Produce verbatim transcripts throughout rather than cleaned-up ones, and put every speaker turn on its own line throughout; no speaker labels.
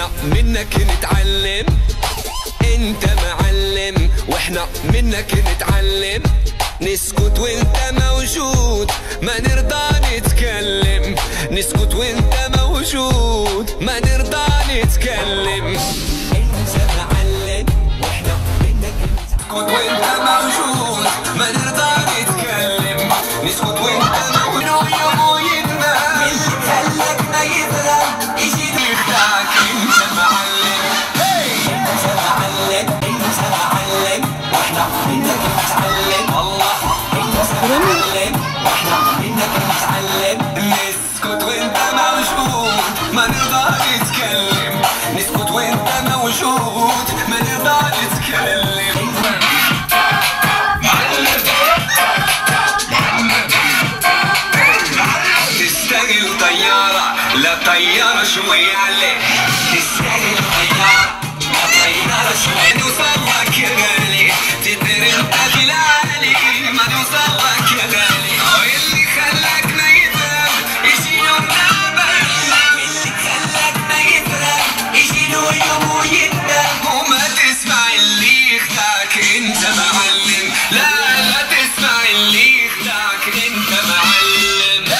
احنا منك نتعلم، انت معلم واحنا منك نتعلم. نسكت وانت موجود ما نرضى نتكلم، نسكت وانت موجود ما نرضى نتكلم. انت معلم واحنا منك نسكت وانت موجود ما نرضى نتكلم، نسكت وانت موجود. يومنا مش خلك ما يضرب يجي يخدعك. انت معلم، انت معلم، انت معلم واحنا منك نتعلم. الله انت معلم واحنا منك نتعلم. نسكت وانت موجود ما نرضى نتكلم، نسكت وانت موجود ما نرضى نتكلم. تستاهل طيارة لا طيارة شوي عليك، تستاهل طيارة لا طيارة شوي. نوصل لك يا غالي تدري انت بلالي، ما نوصل لك يا غالي. واللي خلاك ما يفهم يجي يوم نابل، واللي خلاك ما يفهم يجي له يوم ويندم. وما تسمع اللي يخدعك انت معلم، لا لا تسمع اللي يخدعك انت معلم.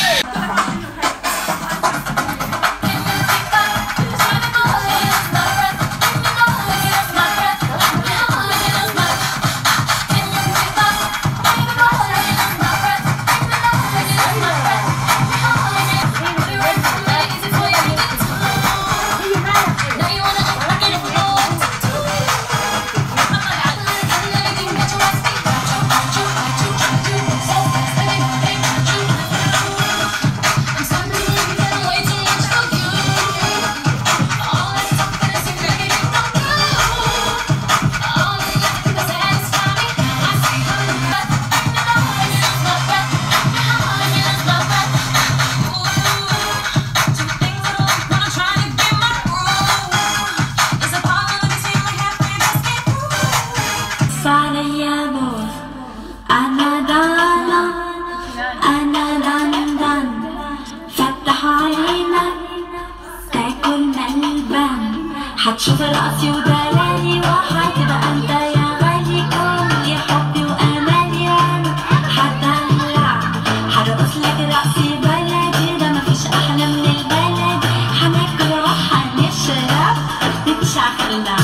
أنا دانا أنا لندن، فتح عينك تاكل ملبن، حتشوف راسي ودلالي وحتبقى انت يا غالي. كل حبي وامالي انا حدلع، حرقص لك راسي بلدي، ده مفيش احلى من البلد. حناكل وحنشرب مش هخلع.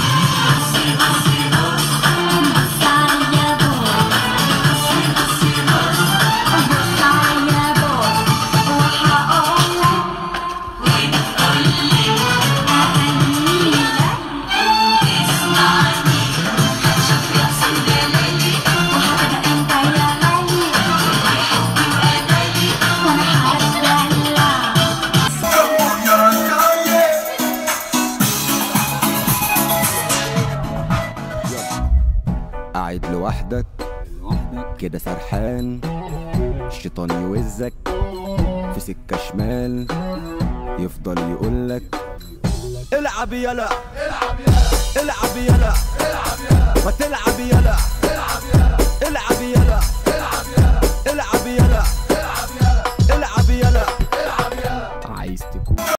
قاعد لوحدك كده سرحان، الشيطان يوزك في سكة شمال، يفضل يقولك العب يلا العب يلا ما تلعب يلا العب يلا العب يلا العب يلا